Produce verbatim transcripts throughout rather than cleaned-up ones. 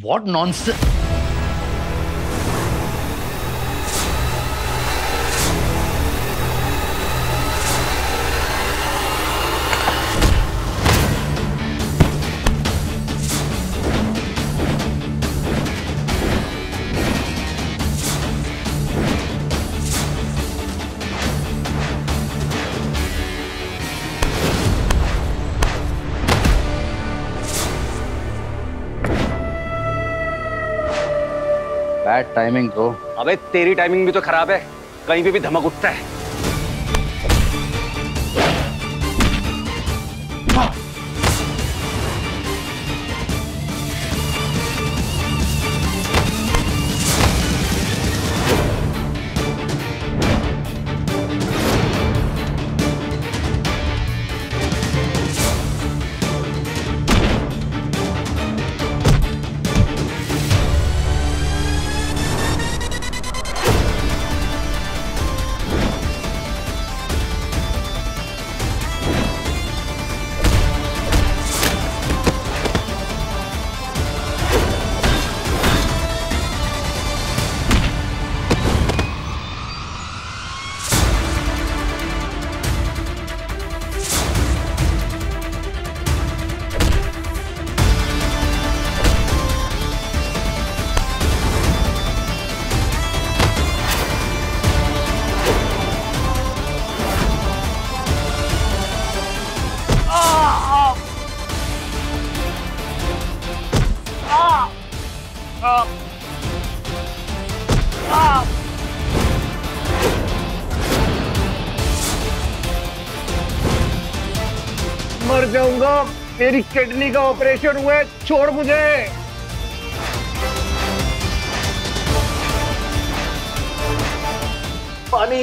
What nonsense. Bad timing bro. अबे तेरी timing भी तो खराब है, कहीं पे भी धमक उठता है। मर जाऊंगा, मेरी किडनी का ऑपरेशन हुआ है, छोड़ मुझे। पानी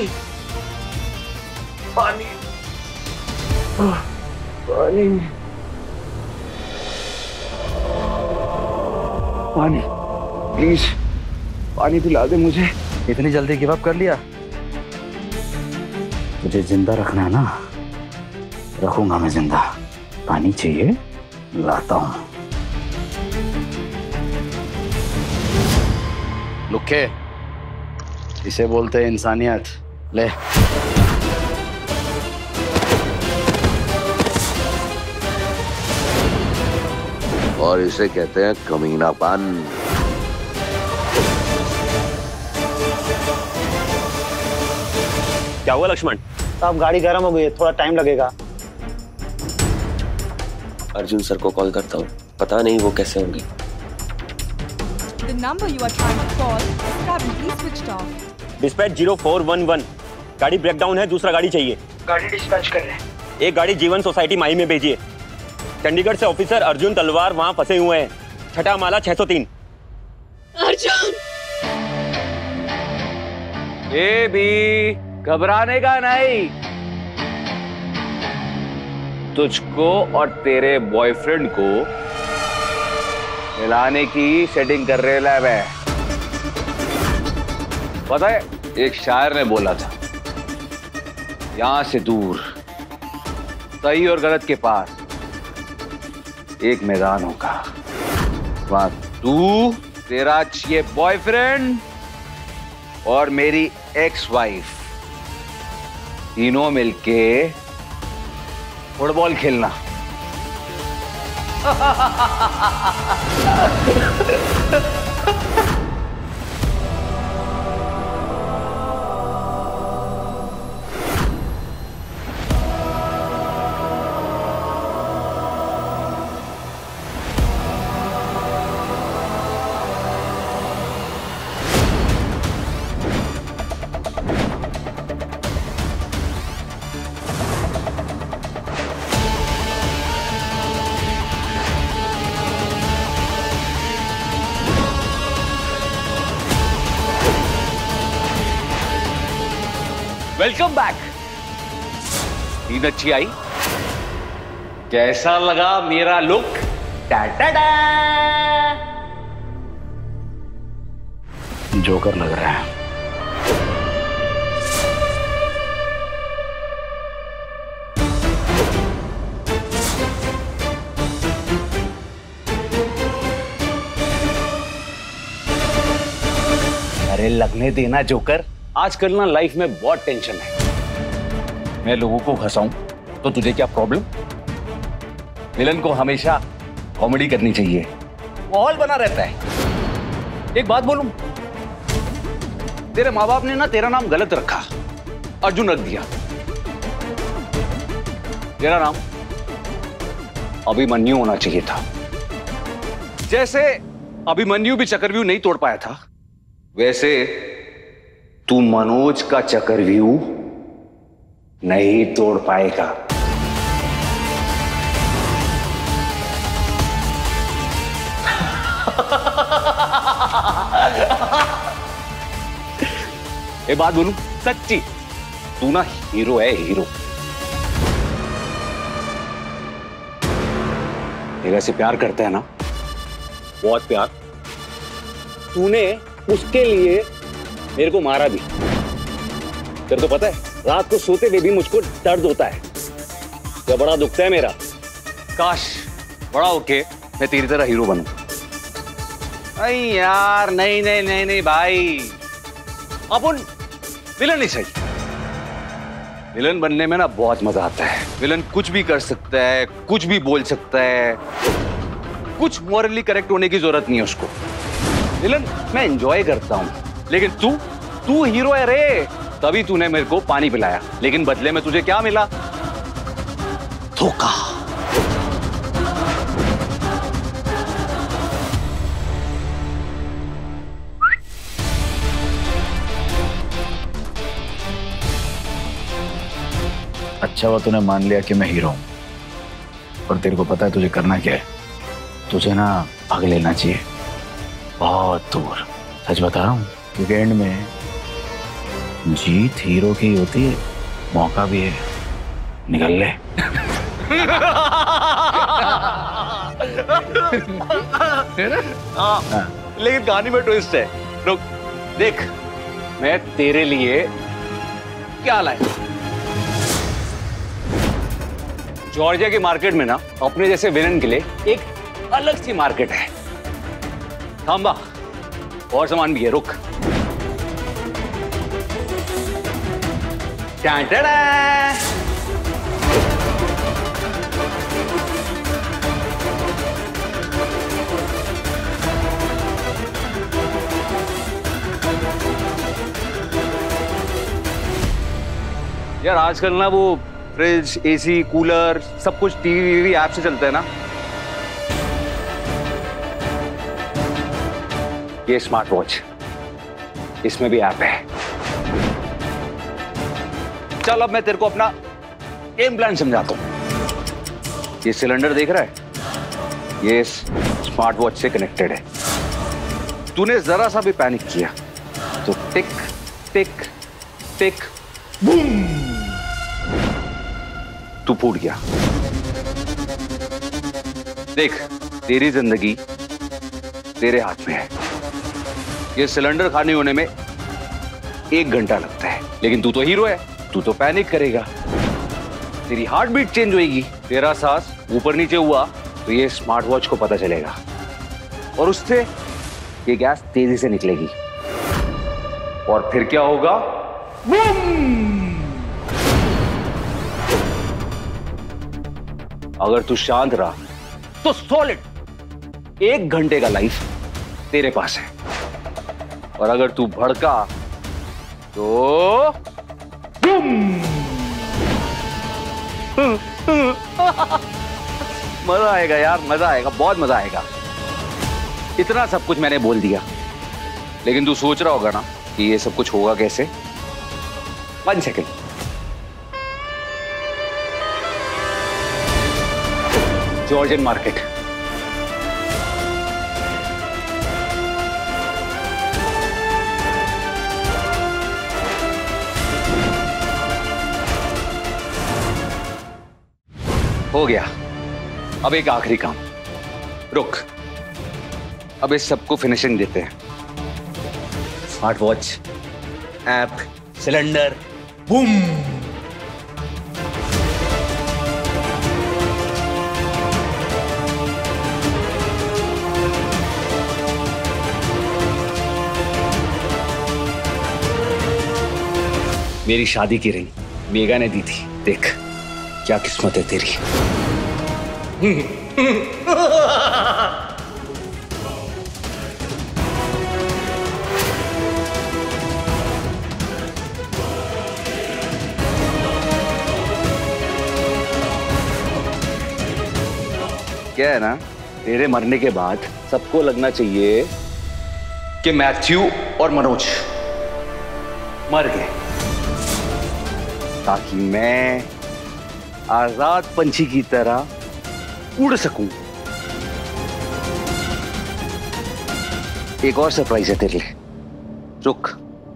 पानी पानी पानी प्लीज, पानी पिला दे मुझे। इतनी जल्दी गिव अप कर लिया? मुझे जिंदा रखना है ना, रखूंगा मैं जिंदा। पानी चाहिए, लाता हूं। लुक्के, इसे बोलते हैं इंसानियत। ले। और इसे कहते हैं कमीनापन। क्या हुआ लक्ष्मण? साहब गाड़ी गर्म हो गई है, थोड़ा टाइम लगेगा। अर्जुन सर को कॉल करता हूँ, पता नहीं वो कैसे होंगे। The number you are trying to call is currently switched off. Dispatch zero four one one, गाड़ी ब्रेकडाउन है, दूसरा गाड़ी चाहिए। गाड़ी डिस्पैच कर रहे हैं। एक गाड़ी जीवन सोसाइटी माही में भेजिए। चंडीगढ़ से ऑफिसर अर्जुन तलवार वहां फंसे हुए हैं, छठा माला छह सौ तीन। अर्जुन! ए भी घबराने का नहीं, तुझको और तेरे बॉयफ्रेंड को मिलाने की सेटिंग कर रहे हैं। मैं पता है, एक शायर ने बोला था, यहां से दूर सही और गलत के पास एक मैदान होगा, वहां तू, तेरा ये बॉयफ्रेंड और मेरी एक्स वाइफ तीनों मिलके फुटबॉल खेलना। Welcome back. नींद अच्छी आई? कैसा लगा मेरा लुक? टाटा। जोकर लग रहा है। अरे लगने देना जोकर, आजकल ना लाइफ में बहुत टेंशन है। मैं लोगों को हंसाऊं तो तुझे क्या प्रॉब्लम? विलन को हमेशा कॉमेडी करनी चाहिए, माहौल बना रहता है। एक बात बोलूं, तेरे माँ बाप ने ना तेरा नाम गलत रखा, अर्जुन रख दिया। तेरा नाम अभिमन्यु होना चाहिए था। जैसे अभिमन्यु भी चक्रव्यूह नहीं तोड़ पाया था, वैसे तू मनोज का चक्रव्यूह नहीं तोड़ पाएगा। ये बात बोलूं सच्ची, तू ना हीरो है, हीरो। तेरे से प्यार करता है ना, बहुत प्यार। तूने उसके लिए मेरे को मारा भी। तेरे को पता है, रात को सोते हुए भी मुझको दर्द होता है, तो बड़ा दुखता है मेरा। काश बड़ा होके मैं तेरी तरह हीरो बनूं। नहीं यार, नहीं नहीं नहीं नहीं भाई, अपन विलन नहीं सही। विलन बनने में ना बहुत मजा आता है। विलन कुछ भी कर सकता है, कुछ भी बोल सकता है, कुछ मॉरली करेक्ट होने की जरूरत नहीं है उसको। विलन मैं एंजॉय करता हूं, लेकिन तू तू हीरो है रे। तभी तूने मेरे को पानी पिलाया, लेकिन बदले में तुझे क्या मिला? धोखा। अच्छा हुआ तूने मान लिया कि मैं हीरो हूं, और तेरे को पता है तुझे करना क्या है? तुझे ना भाग लेना चाहिए बहुत दूर। सच बता रहा हूं, क्योंकि एंड में जीत हीरो की होती है, मौका भी है। निकल ले। हाँ, लेकिन कहानी में ट्विस्ट है। रुक देख, मैं तेरे लिए क्या लाया। जॉर्जिया की मार्केट में ना अपने जैसे विलन के लिए एक अलग सी मार्केट है। थांबा, और सामान भी है, रुक। टाटा। यार आजकल ना वो फ्रिज, एसी, कूलर सब कुछ टीवी ऐप से चलता है ना। ये स्मार्ट वॉच, इसमें भी ऐप है। चल अब मैं तेरे को अपना गेम प्लान समझाता हूं। ये सिलेंडर देख रहा है, ये स्मार्ट वॉच से कनेक्टेड है। तूने जरा सा भी पैनिक किया तो टिक टिक टिक बूम, तू फूट गया। देख, तेरी जिंदगी तेरे हाथ में है। ये सिलेंडर खाली होने में एक घंटा लगता है, लेकिन तू तो हीरो है, तू तो पैनिक करेगा। तेरी हार्ट बीट चेंज होगी, तेरा सांस ऊपर नीचे हुआ तो ये स्मार्ट वॉच को पता चलेगा, और उससे ये गैस तेजी से निकलेगी। और फिर क्या होगा? अगर तू शांत रहा तो सॉलिड एक घंटे का लाइफ तेरे पास है, और अगर तू भड़का तो मजा आएगा यार, मजा आएगा, बहुत मजा आएगा। इतना सब कुछ मैंने बोल दिया, लेकिन तू सोच रहा होगा ना कि ये सब कुछ होगा कैसे। One second, Georgian market. हो गया। अब एक आखिरी काम, रुक, अब इस सबको फिनिशिंग देते हैं। Smart watch, app, cylinder, boom. मेरी शादी की रिंग मेगा ने दी थी। देख क्या किस्मत है तेरी। क्या है ना, तेरे मरने के बाद सबको लगना चाहिए कि मैथ्यू और मनोज मर गए, ताकि मैं आजाद पंछी की तरह उड़ सकूं। एक और सरप्राइज है तेरे लिए, रुक।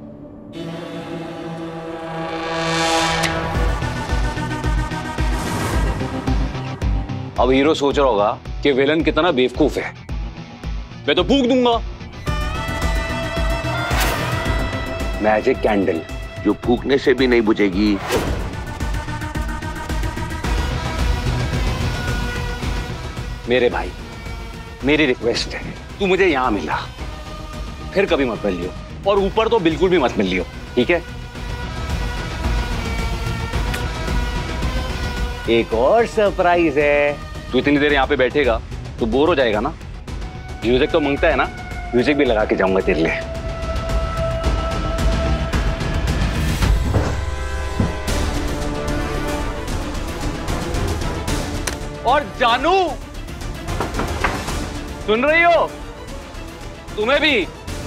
अब हीरो सोच रहा होगा कि विलन कितना बेवकूफ है। मैं तो फूंक दूंगा मैजिक कैंडल, जो फूकने से भी नहीं बुझेगी। मेरे भाई, मेरी रिक्वेस्ट है, तू मुझे यहां मिला, फिर कभी मत मिल लियो, और ऊपर तो बिल्कुल भी मत मिल लियो, ठीक है? एक और सरप्राइज है। तू इतनी देर यहाँ पे बैठेगा तो बोर हो जाएगा ना। म्यूजिक तो मांगता है ना, म्यूजिक भी लगा के जाऊंगा तेरे लिए। और जानू, सुन रही हो? तुम्हें भी।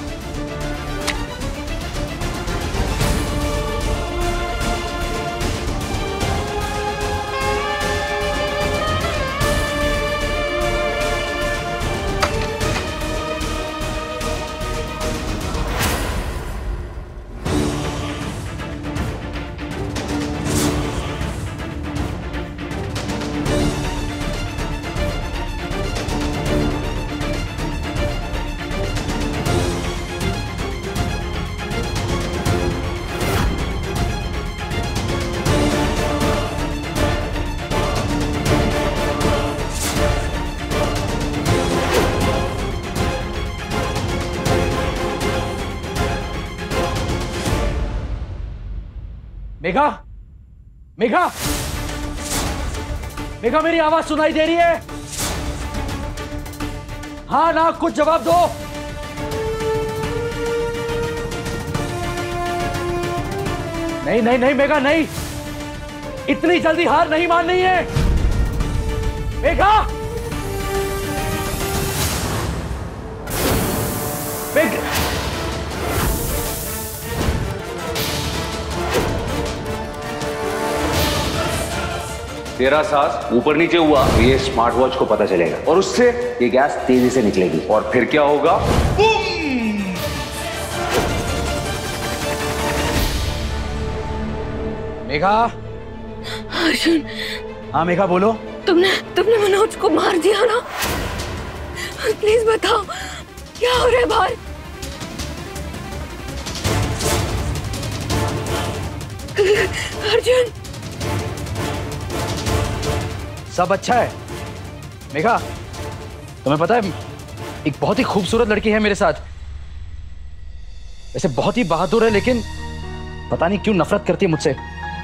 मेघा, मेघा, मेघा, मेरी आवाज सुनाई दे रही है? हाँ ना, कुछ जवाब दो। नहीं नहीं नहीं मेघा, नहीं, इतनी जल्दी हार नहीं माननी है मेघा। मेघा, तेरा सांस ऊपर नीचे हुआ ये स्मार्ट वॉच को पता चलेगा, और उससे ये गैस तेजी से निकलेगी, और फिर क्या होगा? मेघा। अर्जुन। हाँ मेघा बोलो। तुमने तुमने मनोज को मार दिया ना? प्लीज बताओ क्या हो रहा है बाहर? अर्जुन। सब अच्छा है मेघा। तुम्हें पता है एक बहुत ही खूबसूरत लड़की है मेरे साथ, वैसे बहुत ही बहादुर है, लेकिन पता नहीं क्यों नफरत करती है मुझसे।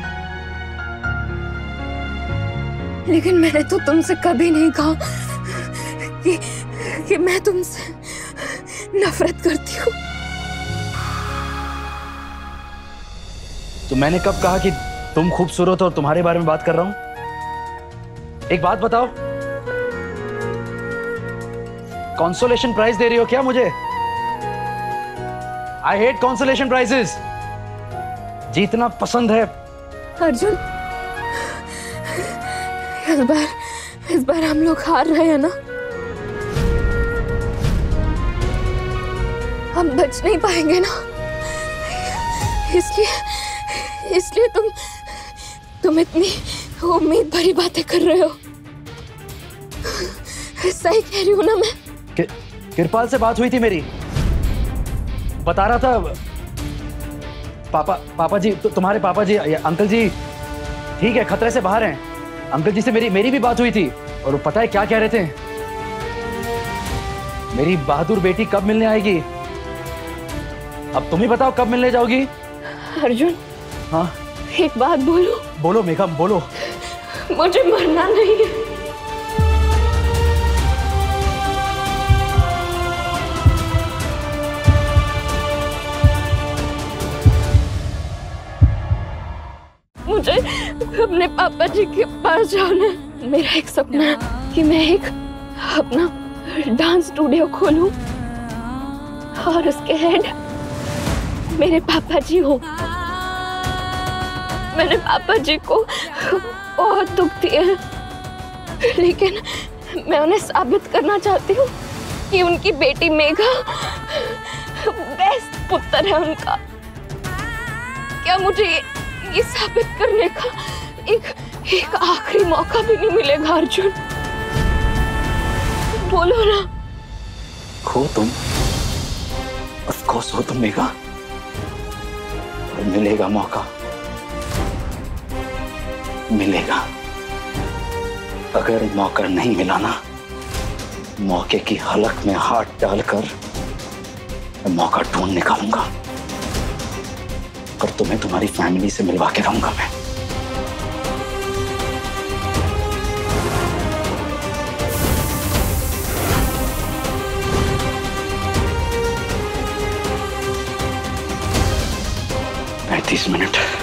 लेकिन मैंने तो तुमसे कभी नहीं कहा कि, कि मैं तुमसे नफरत करती हूँ। तो मैंने कब कहा कि तुम खूबसूरत हो और तुम्हारे बारे में बात कर रहा हूं? एक बात बताओ, कॉन्सोलेशन प्राइज दे रही हो क्या मुझे? I hate consolation prizes. जीतना पसंद है। अर्जुन, इस बार इस बार हम लोग हार रहे हैं ना? हम बच नहीं पाएंगे ना? इसलिए इसलिए तुम तुम इतनी उम्मीद भरी बातें कर रहे हो। सही कह रही हूं ना मैं? कि, किरपाल से बात हुई थी मेरी, बता रहा था पापा पापा जी तो तुम्हारे पापा जी अंकल जी ठीक है, खतरे से बाहर हैं। अंकल जी से मेरी मेरी भी बात हुई थी, और वो पता है क्या कह रहे थे? मेरी बहादुर बेटी कब मिलने आएगी? अब तुम ही बताओ कब मिलने जाओगी? अर्जुन, हाँ एक बात बोलो। बोलो मेघा, बोलो। मुझे मरना नहीं है। मुझे अपने पापा जी के पास जाना है। मेरा एक सपना है कि मैं एक अपना डांस स्टूडियो खोलूं और उसके हेड मेरे पापा जी हो। मैंने पापा जी को बहुत दुख दिए हैं, लेकिन मैं उन्हें साबित करना चाहती हूँ कि उनकी बेटी मेघा बेस्ट पुत्र है उनका। क्या मुझे ये साबित करने का एक एक आखिरी मौका भी नहीं मिलेगा अर्जुन? बोलो ना। हो तुम, ऑफ कोर्स हो तुम मेघा, और मिलेगा मौका, मिलेगा। अगर मौका नहीं मिला ना, मौके की हलक में हाथ डालकर मैं मौका ढूंढ निकालूंगा और तुम्हें तुम्हारी फैमिली से मिलवा के रहूंगा मैं। पैंतीस मिनट